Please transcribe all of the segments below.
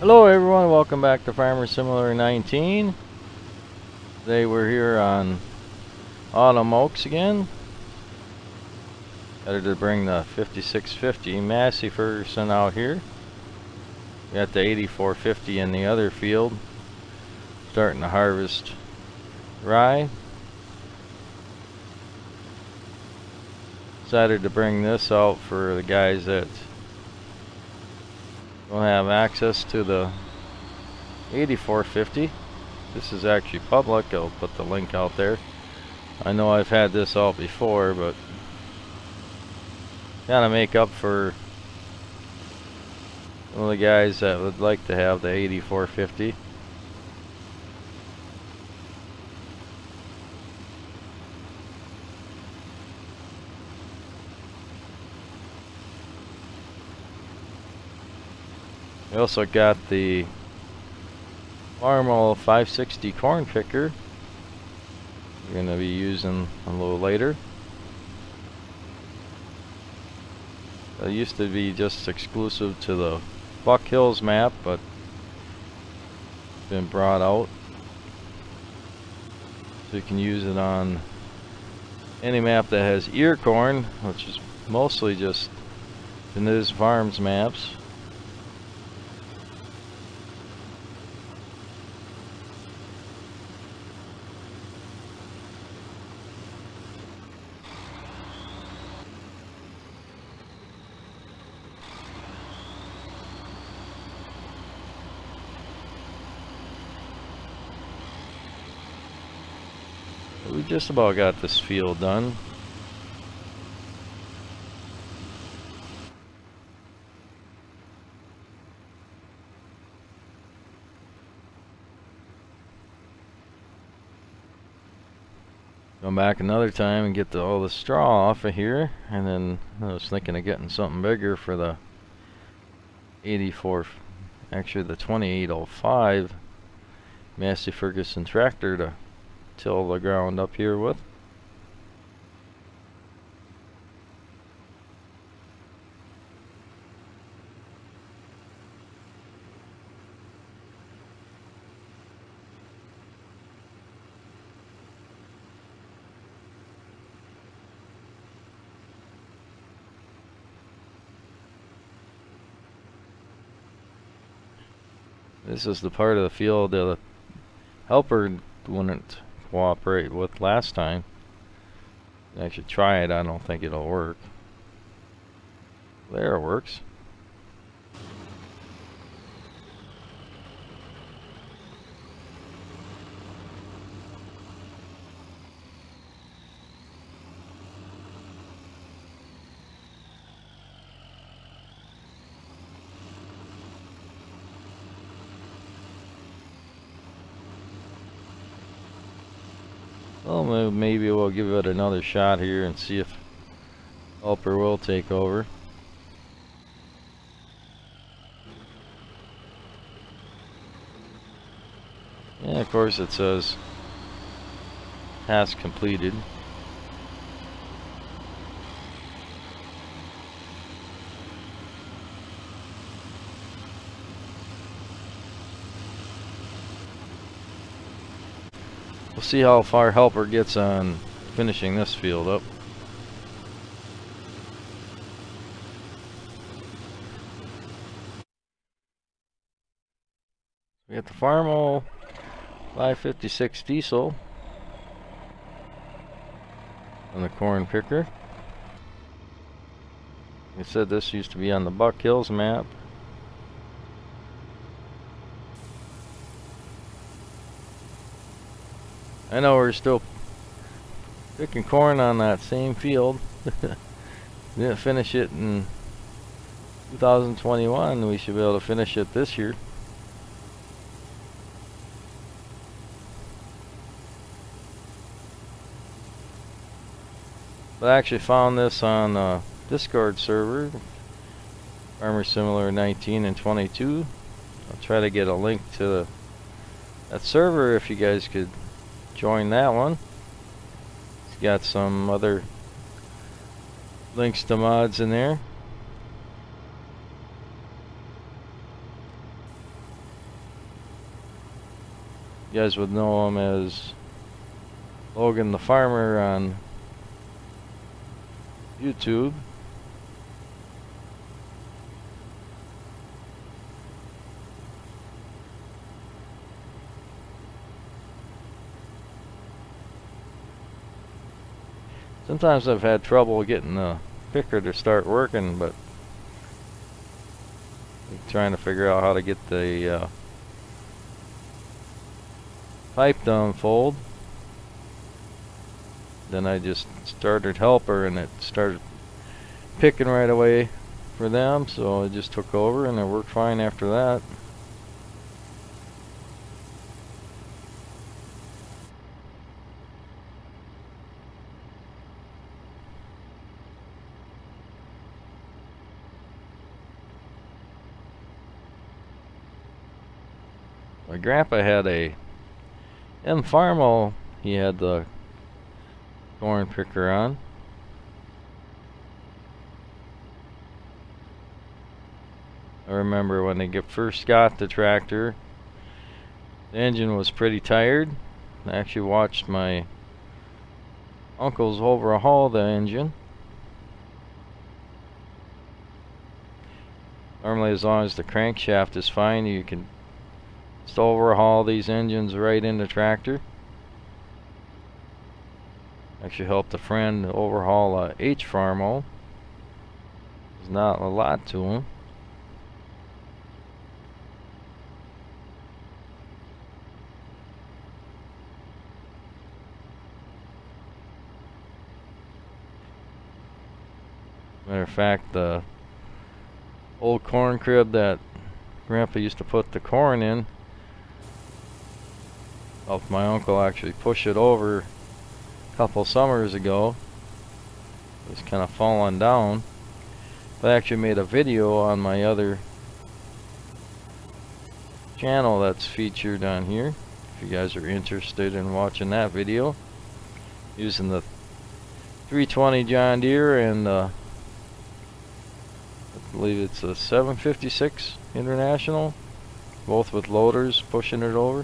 Hello everyone, welcome back to Farmer Simulator 19. Today we're here on Autumn Oaks again. Better to bring the 5650 Massey Ferguson out here. We got the 8450 in the other field. Starting to harvest rye. Decided to bring this out for the guys that don't have access to the 8450. This is actually public. I'll put the link out there. I know I've had this out before, but kind of make up for some of the guys that would like to have the 8450. We also got the Farmall 560 corn picker we're going to be using a little later. It used to be just exclusive to the Buck Hills map, but it's been brought out so you can use it on any map that has ear corn, which is mostly just the News Farms maps. We just about got this field done. Go back another time and get all the straw off of here, and then I was thinking of getting something bigger for the 84, actually the 2805 Massey Ferguson tractor to till the ground up here with. This is the part of the field that the helper wouldn't cooperate with last time. I should try it. I don't think it'll work. There it works. Well, maybe we'll give it another shot here and see if helper will take over. Yeah, of course it says task completed. We'll see how far helper gets on finishing this field up. We got the Farmall 556 diesel on the corn picker. They said this used to be on the Buck Hills map. I know we're still picking corn on that same field. Didn't finish it in 2021. We should be able to finish it this year. But I actually found this on a Discord server, Farmer Simulator 19 and 22. I'll try to get a link to that server if you guys could join that one. It's got some other links to mods in there. You guys would know him as Logan the Farmer on YouTube. Sometimes I've had trouble getting the picker to start working, but I'm trying to figure out how to get the pipe to unfold. Then I just started helper and it started picking right away for them, so I just took over and it worked fine after that. My grandpa had a Farmall. He had the corn picker on. I remember when they first got the tractor, the engine was pretty tired. I actually watched my uncles overhaul the engine. Normally, as long as the crankshaft is fine, you can just overhaul these engines right in the tractor. Actually helped a friend overhaul a Farmall. There's not a lot to them. Matter of fact, the old corn crib that Grandpa used to put the corn in, helped my uncle actually push it over a couple summers ago. It was kind of falling down. I actually made a video on my other channel that's featured on here, if you guys are interested in watching that video, using the 320 John Deere and I believe it's a 756 International, both with loaders pushing it over.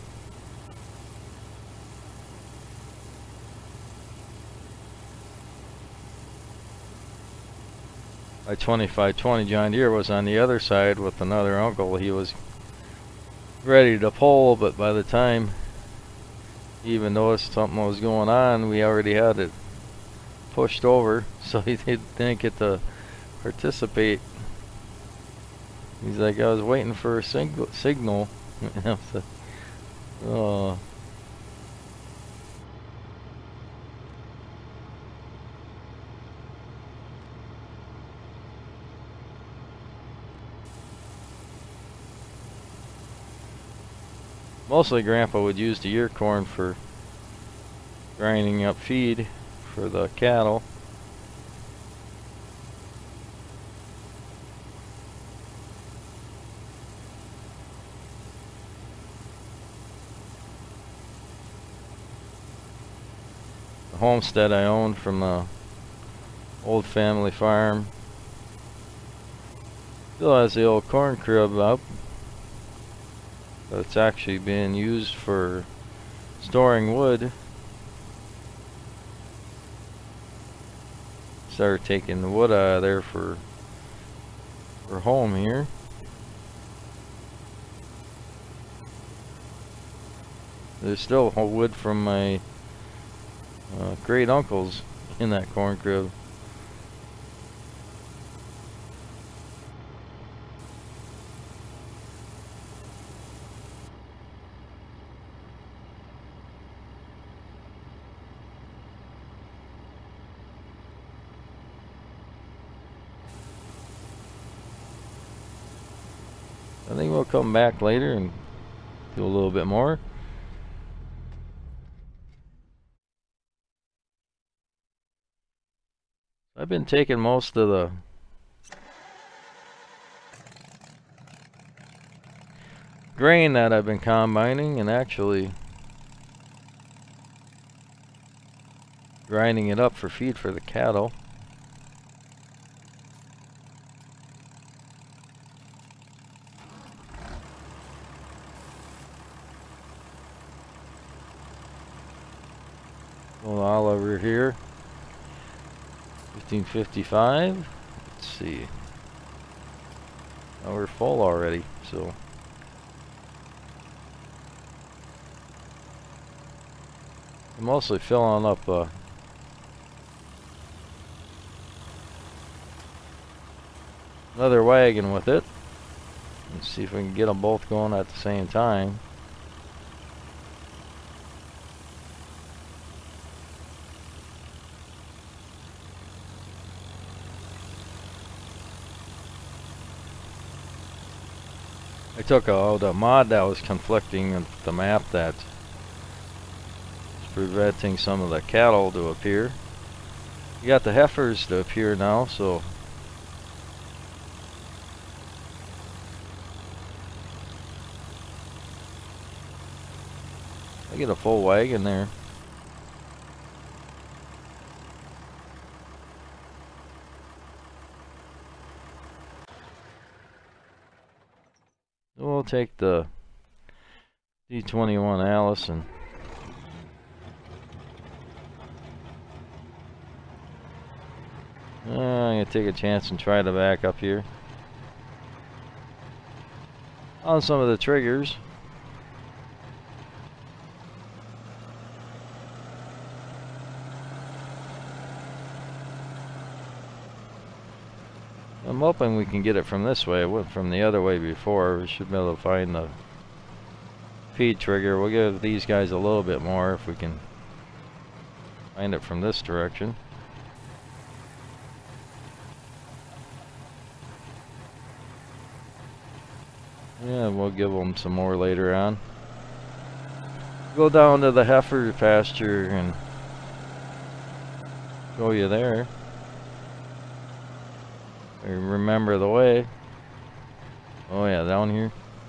My 2520 John Deere was on the other side with another uncle. He was ready to pull, but by the time he even noticed something was going on, we already had it pushed over, so he didn't get to participate. He's like, I was waiting for a signal. Oh. Mostly Grandpa would use the ear corn for grinding up feed for the cattle. The homestead I owned from the old family farm still has the old corn crib up, but it's actually being used for storing wood. Started taking the wood out of there for home here. There's still wood from my great uncles in that corn crib. I think we'll come back later and do a little bit more. I've been taking most of the grain that I've been combining and actually grinding it up for feed for the cattle. Going all over here. 1555. Let's see. Oh, we're full already, so. I'm mostly filling up another wagon with it. Let's see if we can get them both going at the same time. I took the mod that was conflicting with the map that's preventing some of the cattle to appear. You got the heifers to appear now, so I get a full wagon there. We'll take the D21 ALLIS and I'm gonna take a chance and try to back up here on some of the triggers. I'm hoping we can get it from this way. It went from the other way before. We should be able to find the feed trigger. We'll give these guys a little bit more if we can find it from this direction. Yeah, we'll give them some more later on. Go down to the heifer pasture and show you there. Remember the way. Oh yeah, down here.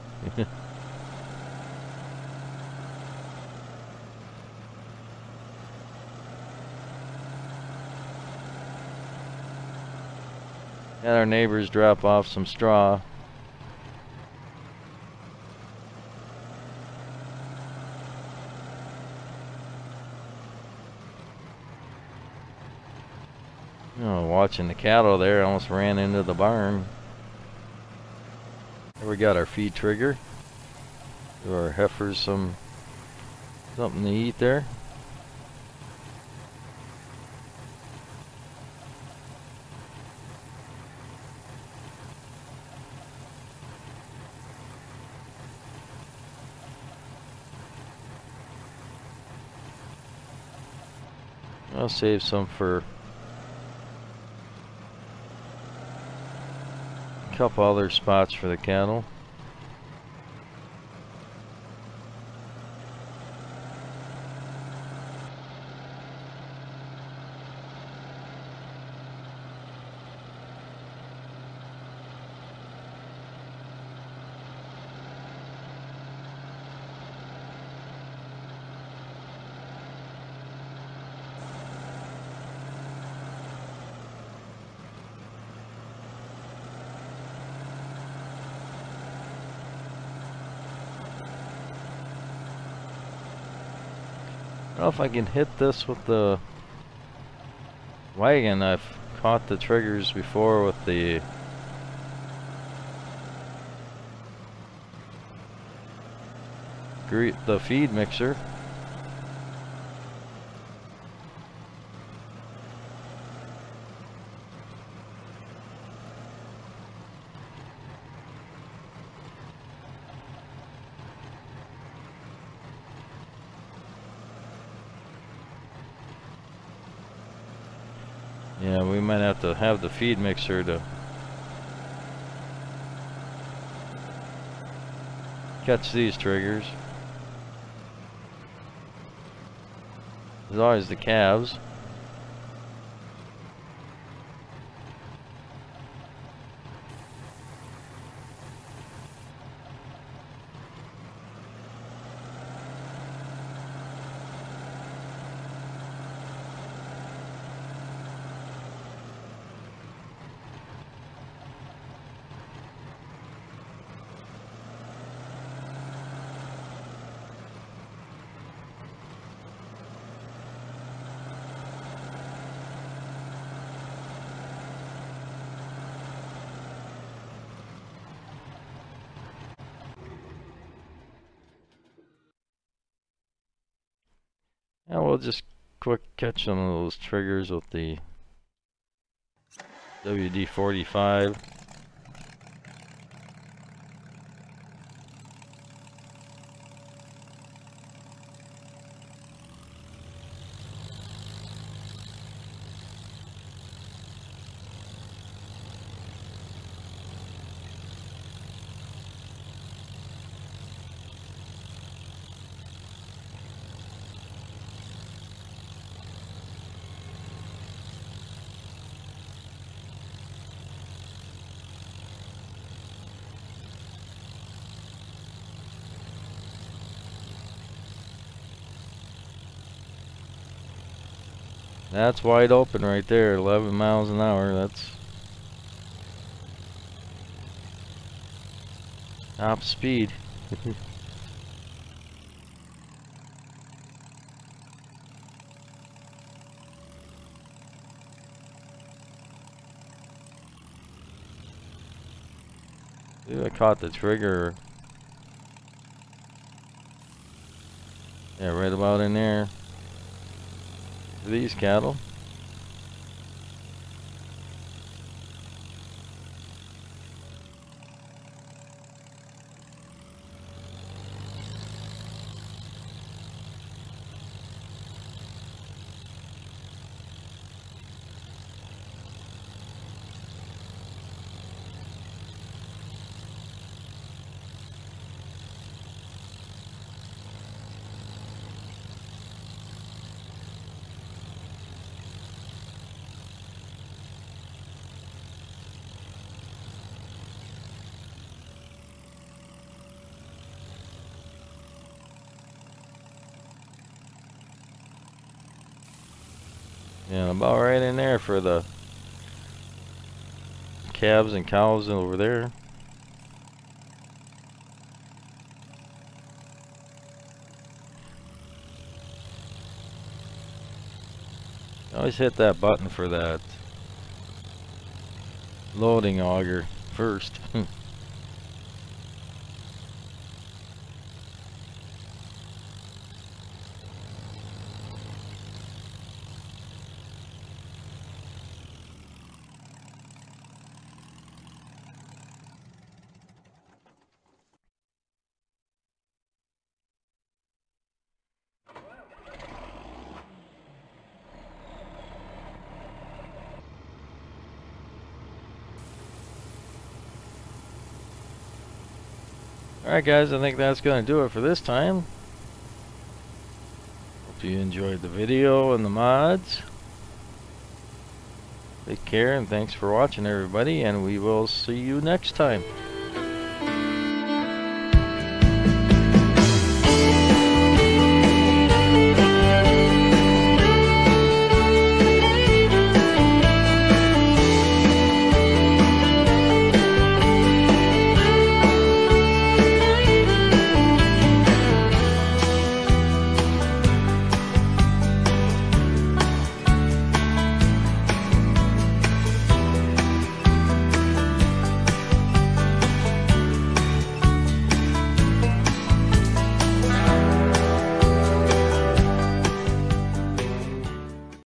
Had our neighbors drop off some straw. Oh, watching the cattle there, I almost ran into the barn. There we got our feed trigger. Give our heifers something to eat there. I'll save some for a couple other spots for the cattle. I don't know if I can hit this with the wagon. I've caught the triggers before with the feed mixer. Yeah, we might have to have the feed mixer to catch these triggers. There's always the calves. And we'll just quick catch some of those triggers with the WD-45. That's wide open right there, 11 miles an hour. That's top speed. Dude, I caught the trigger. Yeah, right about in there. These cattle. Yeah, about right in there for the calves and cows over there. Always hit that button for that loading auger first. Alright guys, I think that's going to do it for this time. Hope you enjoyed the video and the mods. Take care and thanks for watching everybody, and we will see you next time.